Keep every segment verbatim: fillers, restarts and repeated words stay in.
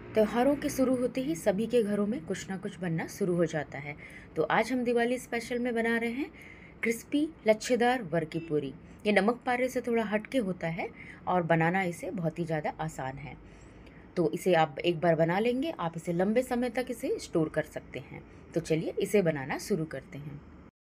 त्योहारों के शुरू होते ही सभी के घरों में कुछ ना कुछ बनना शुरू हो जाता है। तो आज हम दिवाली स्पेशल में बना रहे हैं क्रिस्पी लच्छेदार वर की पूरी। ये नमक पारे से थोड़ा हटके होता है और बनाना इसे बहुत ही ज़्यादा आसान है। तो इसे आप एक बार बना लेंगे, आप इसे लंबे समय तक इसे स्टोर कर सकते हैं। तो चलिए इसे बनाना शुरू करते हैं।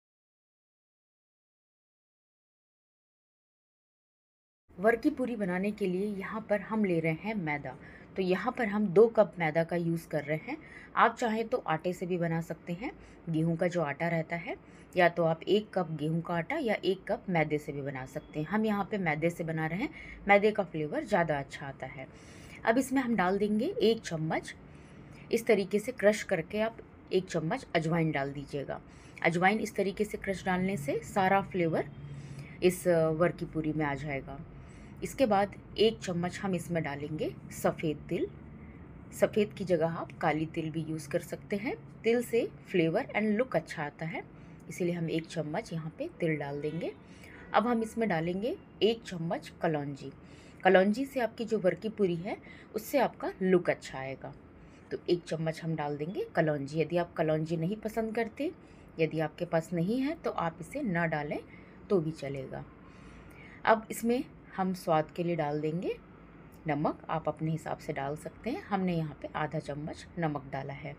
वर की पूरी बनाने के लिए यहाँ पर हम ले रहे हैं मैदा। तो यहाँ पर हम दो कप मैदा का यूज़ कर रहे हैं। आप चाहें तो आटे से भी बना सकते हैं, गेहूं का जो आटा रहता है, या तो आप एक कप गेहूं का आटा या एक कप मैदे से भी बना सकते हैं। हम यहाँ पे मैदे से बना रहे हैं, मैदे का फ्लेवर ज़्यादा अच्छा आता है। अब इसमें हम डाल देंगे एक चम्मच, इस तरीके से क्रश करके आप एक चम्मच अजवाइन डाल दीजिएगा। अजवाइन इस तरीके से क्रश डालने से सारा फ्लेवर इस वर की पूरी में आ जाएगा। इसके बाद एक चम्मच हम इसमें डालेंगे सफ़ेद तिल। सफ़ेद की जगह आप काली तिल भी यूज़ कर सकते हैं। तिल से फ्लेवर एंड लुक अच्छा आता है, इसीलिए हम एक चम्मच यहाँ पे तिल डाल देंगे। अब हम इसमें डालेंगे एक चम्मच कलौंजी। कलौंजी से आपकी जो वर की पूरी है उससे आपका लुक अच्छा आएगा। तो एक चम्मच हम डाल देंगे कलौंजी। यदि आप कलौंजी नहीं पसंद करते, यदि आपके पास नहीं है, तो आप इसे ना डालें तो भी चलेगा। अब इसमें हम स्वाद के लिए डाल देंगे नमक। आप अपने हिसाब से डाल सकते हैं। हमने यहाँ पे आधा चम्मच नमक डाला है।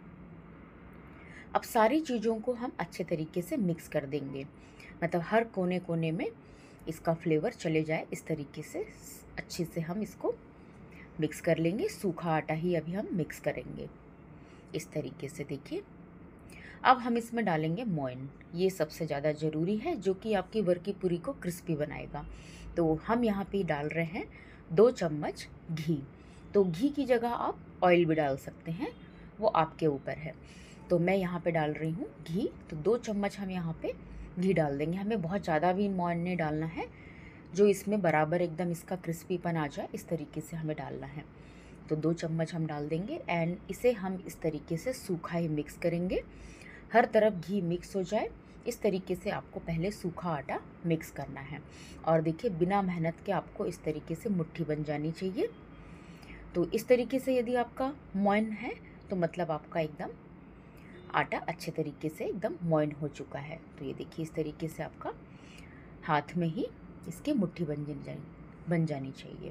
अब सारी चीज़ों को हम अच्छे तरीके से मिक्स कर देंगे, मतलब हर कोने कोने में इसका फ्लेवर चले जाए, इस तरीके से अच्छे से हम इसको मिक्स कर लेंगे। सूखा आटा ही अभी हम मिक्स करेंगे इस तरीके से, देखिए। अब हम इसमें डालेंगे मोइन। ये सबसे ज़्यादा ज़रूरी है, जो कि आपकी वर की पूरी को क्रिस्पी बनाएगा। तो हम यहाँ पे डाल रहे हैं दो चम्मच घी। तो घी की जगह आप ऑयल भी डाल सकते हैं, वो आपके ऊपर है। तो मैं यहाँ पे डाल रही हूँ घी। तो दो चम्मच हम यहाँ पे घी डाल देंगे। हमें बहुत ज़्यादा भी मोइन नहीं डालना है, जो इसमें बराबर एकदम इसका क्रिस्पीपन आ जाए, इस तरीके से हमें डालना है। तो दो चम्मच हम डाल देंगे एंड इसे हम इस तरीके से सूखा ही मिक्स करेंगे। हर तरफ घी मिक्स हो जाए, इस तरीके से आपको पहले सूखा आटा मिक्स करना है। और देखिए, बिना मेहनत के आपको इस तरीके से मुट्ठी बन जानी चाहिए। तो इस तरीके से यदि आपका मोइन है तो मतलब आपका एकदम आटा अच्छे तरीके से एकदम मोइन हो चुका है। तो ये देखिए, इस तरीके से आपका हाथ में ही इसकी मुट्ठी बन जानी बन जानी चाहिए।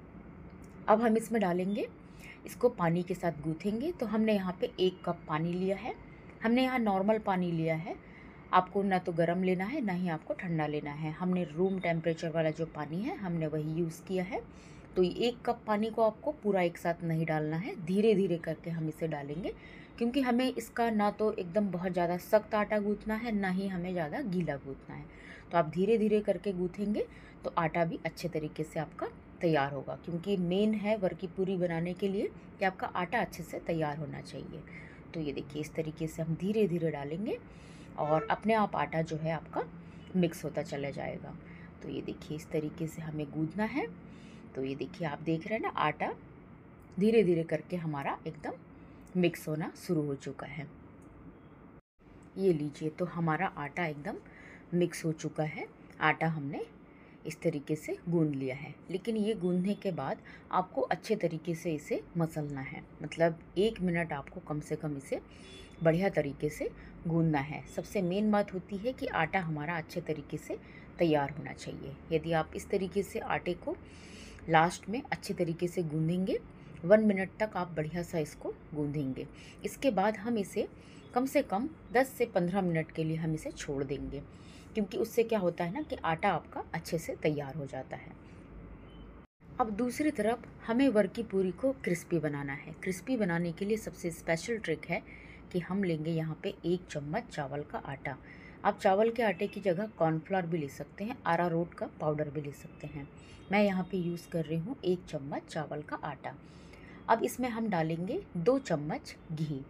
अब हम इसमें डालेंगे, इसको पानी के साथ गूँथेंगे। तो हमने यहाँ पे एक कप पानी लिया है। हमने यहाँ नॉर्मल पानी लिया है। आपको ना तो गर्म लेना है, ना ही आपको ठंडा लेना है। हमने रूम टेम्परेचर वाला जो पानी है, हमने वही यूज़ किया है। तो एक कप पानी को आपको पूरा एक साथ नहीं डालना है, धीरे धीरे करके हम इसे डालेंगे, क्योंकि हमें इसका ना तो एकदम बहुत ज़्यादा सख्त आटा गूँथना है, ना ही हमें ज़्यादा गीला गूँथना है। तो आप धीरे धीरे करके गूँथेंगे तो आटा भी अच्छे तरीके से आपका तैयार होगा, क्योंकि मेन है वर की पूरी बनाने के लिए कि आपका आटा अच्छे से तैयार होना चाहिए। तो ये देखिए, इस तरीके से हम धीरे धीरे डालेंगे और अपने आप आटा जो है आपका मिक्स होता चला जाएगा। तो ये देखिए, इस तरीके से हमें गूँथना है। तो ये देखिए, आप देख रहे हैं ना, आटा धीरे धीरे करके हमारा एकदम मिक्स होना शुरू हो चुका है। ये लीजिए, तो हमारा आटा एकदम मिक्स हो चुका है। आटा हमने इस तरीके से गूंद लिया है। लेकिन ये गूंदने के बाद आपको अच्छे तरीके से इसे मसलना है, मतलब एक मिनट आपको कम से कम इसे बढ़िया तरीके से गूंदना है। सबसे मेन बात होती है कि आटा हमारा अच्छे तरीके से तैयार होना चाहिए। यदि आप इस तरीके से आटे को लास्ट में अच्छे तरीके से गूंदेंगे, वन मिनट तक आप बढ़िया सा इसको गूंदेंगे। इसके बाद हम इसे कम से कम दस से पंद्रह मिनट के लिए हम इसे छोड़ देंगे, क्योंकि उससे क्या होता है ना कि आटा आपका अच्छे से तैयार हो जाता है। अब दूसरी तरफ हमें वर की पूरी को क्रिस्पी बनाना है। क्रिस्पी बनाने के लिए सबसे स्पेशल ट्रिक है कि हम लेंगे यहाँ पे एक चम्मच चावल का आटा। आप चावल के आटे की जगह कॉर्नफ्लोर भी ले सकते हैं, अरारोट का पाउडर भी ले सकते हैं। मैं यहाँ पे यूज़ कर रही हूँ एक चम्मच चावल का आटा। अब इसमें हम डालेंगे दो चम्मच घी।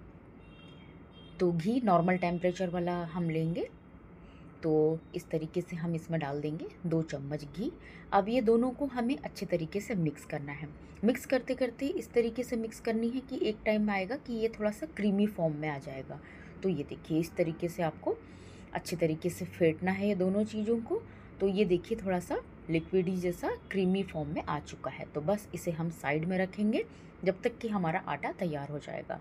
तो घी नॉर्मल टेम्परेचर वाला हम लेंगे। तो इस तरीके से हम इसमें डाल देंगे दो चम्मच घी। अब ये दोनों को हमें अच्छे तरीके से मिक्स करना है। मिक्स करते करते इस तरीके से मिक्स करनी है कि एक टाइम में आएगा कि ये थोड़ा सा क्रीमी फॉर्म में आ जाएगा। तो ये देखिए, इस तरीके से आपको अच्छे तरीके से फेंटना है ये दोनों चीज़ों को। तो ये देखिए, थोड़ा सा लिक्विडी जैसा क्रीमी फॉर्म में आ चुका है। तो बस इसे हम साइड में रखेंगे जब तक कि हमारा आटा तैयार हो जाएगा।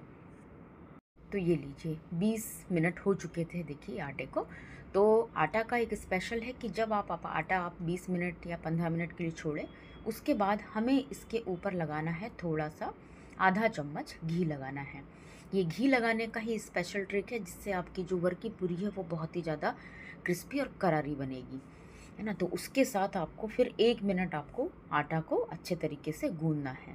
तो ये लीजिए बीस मिनट हो चुके थे देखिए आटे को। तो आटा का एक स्पेशल है कि जब आप, आप आटा आप बीस मिनट या पंद्रह मिनट के लिए छोड़ें, उसके बाद हमें इसके ऊपर लगाना है थोड़ा सा आधा चम्मच घी लगाना है। ये घी लगाने का ही स्पेशल ट्रिक है, जिससे आपकी जो वर की पूरी है वो बहुत ही ज़्यादा क्रिस्पी और करारी बनेगी, है ना। तो उसके साथ आपको फिर एक मिनट आपको आटा को अच्छे तरीके से गूंदना है।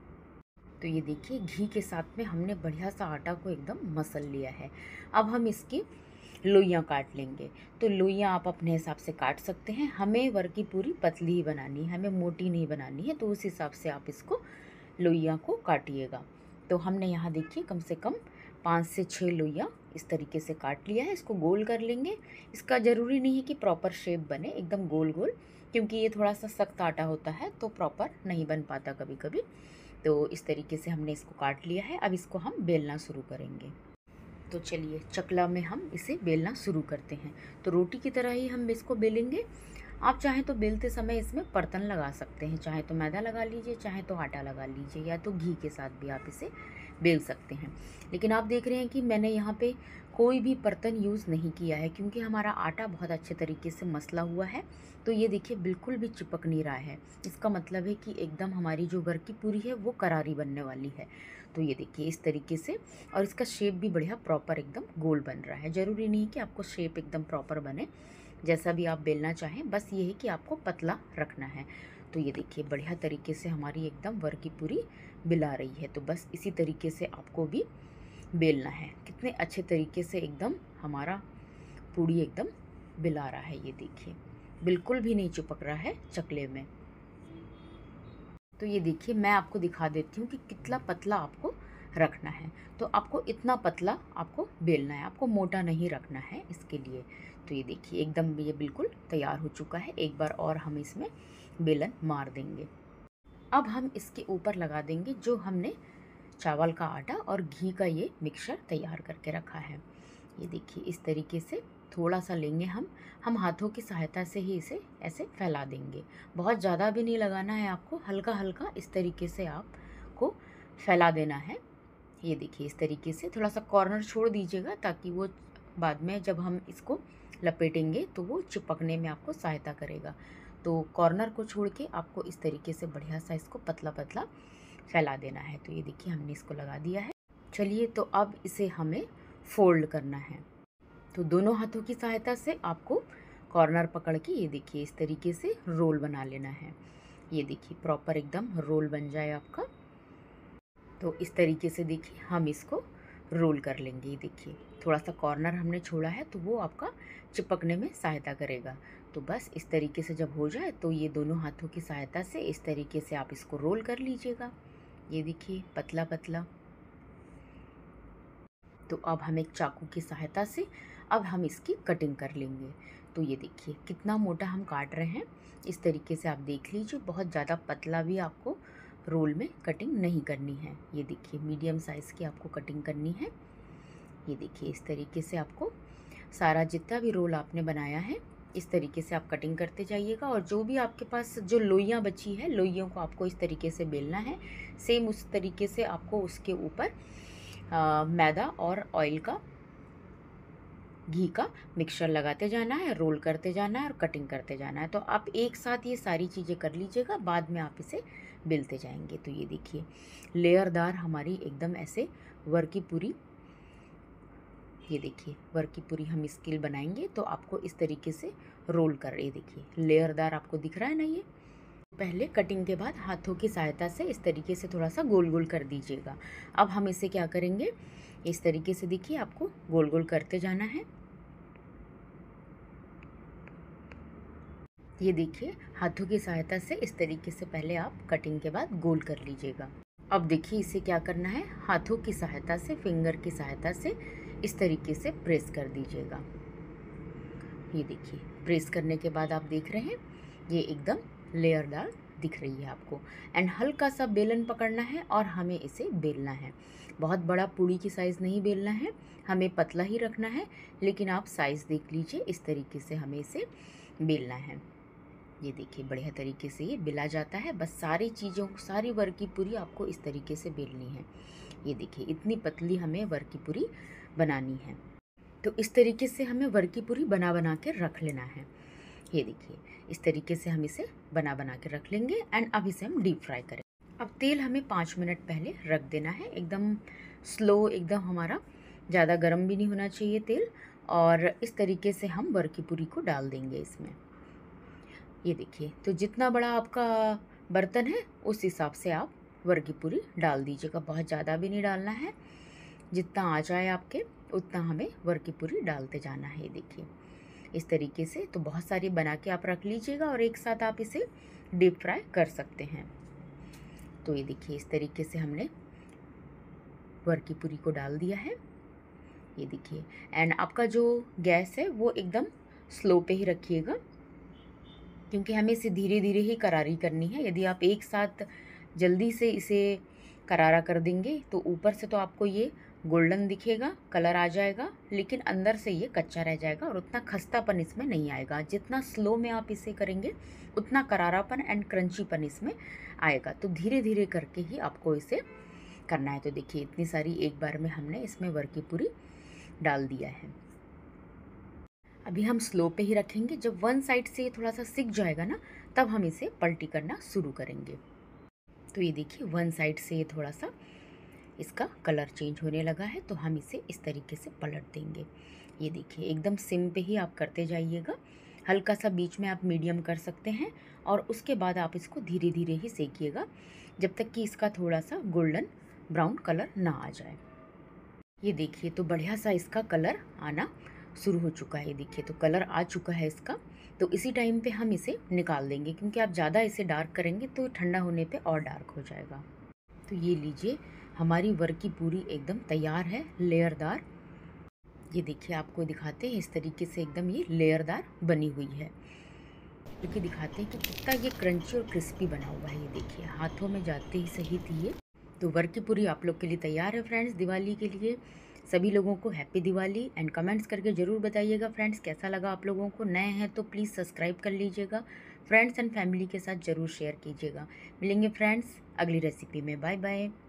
तो ये देखिए घी के साथ में हमने बढ़िया सा आटा को एकदम मसल लिया है। अब हम इसकी लोइयाँ काट लेंगे। तो लोइयाँ आप अपने हिसाब से काट सकते हैं। हमें वर की पूरी पतली ही बनानी है, हमें मोटी नहीं बनानी है, तो उस हिसाब से आप इसको लोइयाँ को काटिएगा। तो हमने यहाँ देखिए कम से कम पाँच से छः लोइयाँ इस तरीके से काट लिया है। इसको गोल कर लेंगे। इसका ज़रूरी नहीं है कि प्रॉपर शेप बने एकदम गोल गोल, क्योंकि ये थोड़ा सा सख्त आटा होता है तो प्रॉपर नहीं बन पाता कभी कभी। तो इस तरीके से हमने इसको काट लिया है। अब इसको हम बेलना शुरू करेंगे। तो चलिए चकला में हम इसे बेलना शुरू करते हैं। तो रोटी की तरह ही हम इसको बेलेंगे। आप चाहें तो बेलते समय इसमें बर्तन लगा सकते हैं, चाहे तो मैदा लगा लीजिए, चाहे तो आटा लगा लीजिए, या तो घी के साथ भी आप इसे बेल सकते हैं। लेकिन आप देख रहे हैं कि मैंने यहाँ पे कोई भी बर्तन यूज़ नहीं किया है, क्योंकि हमारा आटा बहुत अच्छे तरीके से मसला हुआ है। तो ये देखिए बिल्कुल भी चिपक नहीं रहा है। इसका मतलब है कि एकदम हमारी जो वर की पूरी है वो करारी बनने वाली है। तो ये देखिए इस तरीके से, और इसका शेप भी बढ़िया प्रॉपर एकदम गोल बन रहा है। ज़रूरी नहीं कि आपको शेप एकदम प्रॉपर बने, जैसा भी आप बेलना चाहें, बस ये है कि आपको पतला रखना है। तो ये देखिए बढ़िया तरीके से हमारी एकदम वर की पूरी बिला रही है। तो बस इसी तरीके से आपको भी बेलना है। कितने अच्छे तरीके से एकदम हमारा पूड़ी एकदम बिला रहा है। ये देखिए बिल्कुल भी नहीं चिपक रहा है चकले में। तो ये देखिए मैं आपको दिखा देती हूँ कि कितना पतला आपको रखना है। तो आपको इतना पतला आपको बेलना है, आपको मोटा नहीं रखना है इसके लिए। तो ये देखिए एकदम ये बिल्कुल तैयार हो चुका है। एक बार और हम इसमें बेलन मार देंगे। अब हम इसके ऊपर लगा देंगे जो हमने चावल का आटा और घी का ये मिक्सचर तैयार करके रखा है। ये देखिए इस तरीके से थोड़ा सा लेंगे हम हम हाथों की सहायता से ही इसे ऐसे फैला देंगे। बहुत ज़्यादा भी नहीं लगाना है आपको, हल्का हल्का इस तरीके से आपको फैला देना है। ये देखिए इस तरीके से थोड़ा सा कॉर्नर छोड़ दीजिएगा, ताकि वो बाद में जब हम इसको लपेटेंगे तो वो चिपकने में आपको सहायता करेगा। तो कॉर्नर को छोड़ के आपको इस तरीके से बढ़िया सा इसको पतला पतला फैला देना है। तो ये देखिए हमने इसको लगा दिया है। चलिए तो अब इसे हमें फोल्ड करना है। तो दोनों हाथों की सहायता से आपको कॉर्नर पकड़ के ये देखिए इस तरीके से रोल बना लेना है। ये देखिए प्रॉपर एकदम रोल बन जाए आपका। तो इस तरीके से देखिए हम इसको रोल कर लेंगे। ये देखिए थोड़ा सा कॉर्नर हमने छोड़ा है तो वो आपका चिपकने में सहायता करेगा। तो बस इस तरीके से जब हो जाए तो ये दोनों हाथों की सहायता से इस तरीके से आप इसको रोल कर लीजिएगा। ये देखिए पतला पतला। तो अब हम एक चाकू की सहायता से अब हम इसकी कटिंग कर लेंगे। तो ये देखिए कितना मोटा हम काट रहे हैं, इस तरीके से आप देख लीजिए। बहुत ज़्यादा पतला भी आपको रोल में कटिंग नहीं करनी है। ये देखिए मीडियम साइज़ की आपको कटिंग करनी है। ये देखिए इस तरीके से आपको सारा जितना भी रोल आपने बनाया है इस तरीके से आप कटिंग करते जाइएगा। और जो भी आपके पास जो लोइयाँ बची है, लोइयों को आपको इस तरीके से बेलना है। सेम उस तरीके से आपको उसके ऊपर मैदा और ऑयल का, घी का मिक्सचर लगाते जाना है, रोल करते जाना है और कटिंग करते जाना है। तो आप एक साथ ये सारी चीज़ें कर लीजिएगा, बाद में आप इसे बेलते जाएंगे। तो ये देखिए लेयरदार हमारी एकदम ऐसे वर की पूरी, ये देखिए वर की पूरी हम स्किल बनाएंगे। तो आपको इस तरीके से रोल कर, ये देखिए लेयरदार आपको दिख रहा है ना। ये पहले कटिंग के बाद हाथों की सहायता से इस तरीके से थोड़ा सा गोल गोल कर दीजिएगा। अब हम इसे क्या करेंगे, इस तरीके से देखिए आपको गोल गोल करते जाना है। ये देखिए हाथों की सहायता से इस तरीके से पहले आप कटिंग के बाद गोल कर लीजिएगा। अब देखिए इसे क्या करना है, हाथों की सहायता से, फिंगर की सहायता से इस तरीके से प्रेस कर दीजिएगा। ये देखिए प्रेस करने के बाद आप देख रहे हैं ये एकदम लेयरदार दिख रही है आपको। एंड हल्का सा बेलन पकड़ना है और हमें इसे बेलना है। बहुत बड़ा पूड़ी की साइज़ नहीं बेलना है, हमें पतला ही रखना है। लेकिन आप साइज़ देख लीजिए, इस तरीके से हमें इसे बेलना है। ये देखिए बढ़िया तरीके से ये बेला जाता है। बस सारी चीज़ों सारी वर की पूरी आपको इस तरीके से बेलनी है। ये देखिए इतनी पतली हमें वर की पूरी बनानी है। तो इस तरीके से हमें वर की पूरी बना बना के रख लेना है। ये देखिए इस तरीके से हम इसे बना बना के रख लेंगे एंड अब इसे हम डीप फ्राई करें। अब तेल हमें पाँच मिनट पहले रख देना है। एकदम स्लो, एकदम हमारा ज़्यादा गर्म भी नहीं होना चाहिए तेल। और इस तरीके से हम वर की पूरी को डाल देंगे इसमें। ये देखिए, तो जितना बड़ा आपका बर्तन है उस हिसाब से आप वर की पूरी डाल दीजिएगा। बहुत ज़्यादा भी नहीं डालना है, जितना आ जाए आपके उतना हमें वर की पूरी डालते जाना है। ये देखिए इस तरीके से। तो बहुत सारी बना के आप रख लीजिएगा और एक साथ आप इसे डीप फ्राई कर सकते हैं। तो ये देखिए इस तरीके से हमने वर की पूरी को डाल दिया है। ये देखिए एंड आपका जो गैस है वो एकदम स्लो पे ही रखिएगा, क्योंकि हमें इसे धीरे धीरे ही करारी करनी है। यदि आप एक साथ जल्दी से इसे करारा कर देंगे तो ऊपर से तो आपको ये गोल्डन दिखेगा, कलर आ जाएगा, लेकिन अंदर से ये कच्चा रह जाएगा और उतना खस्तापन इसमें नहीं आएगा। जितना स्लो में आप इसे करेंगे उतना करारापन एंड क्रंचीपन इसमें आएगा। तो धीरे धीरे करके ही आपको इसे करना है। तो देखिए इतनी सारी एक बार में हमने इसमें वर की पूरी डाल दिया है। अभी हम स्लो पे ही रखेंगे। जब वन साइड से ये थोड़ा सा सिक जाएगा ना, तब हम इसे पलटी करना शुरू करेंगे। तो ये देखिए वन साइड से ये थोड़ा सा इसका कलर चेंज होने लगा है, तो हम इसे इस तरीके से पलट देंगे। ये देखिए एकदम सिम पे ही आप करते जाइएगा। हल्का सा बीच में आप मीडियम कर सकते हैं और उसके बाद आप इसको धीरे धीरे ही सेकिएगा, जब तक कि इसका थोड़ा सा गोल्डन ब्राउन कलर ना आ जाए। ये देखिए तो बढ़िया सा इसका कलर आना शुरू हो चुका है। ये देखिए तो कलर आ चुका है इसका। तो इसी टाइम पे हम इसे निकाल देंगे, क्योंकि आप ज़्यादा इसे डार्क करेंगे तो ठंडा होने पे और डार्क हो जाएगा। तो ये लीजिए हमारी वर की पूरी एकदम तैयार है, लेयरदार। ये देखिए आपको दिखाते हैं इस तरीके से एकदम ये लेयरदार बनी हुई है। क्योंकि दिखाते हैं कि कितना ये क्रंची और क्रिस्पी बना हुआ है। ये देखिए हाथों में जाते ही सही थी ये। तो वर की पूरी आप लोग के लिए तैयार है फ्रेंड्स, दिवाली के लिए। सभी लोगों को हैप्पी दिवाली एंड कमेंट्स करके ज़रूर बताइएगा फ्रेंड्स कैसा लगा आप लोगों को। नए हैं तो प्लीज़ सब्सक्राइब कर लीजिएगा, फ्रेंड्स एंड फैमिली के साथ ज़रूर शेयर कीजिएगा। मिलेंगे फ्रेंड्स अगली रेसिपी में। Bye bye.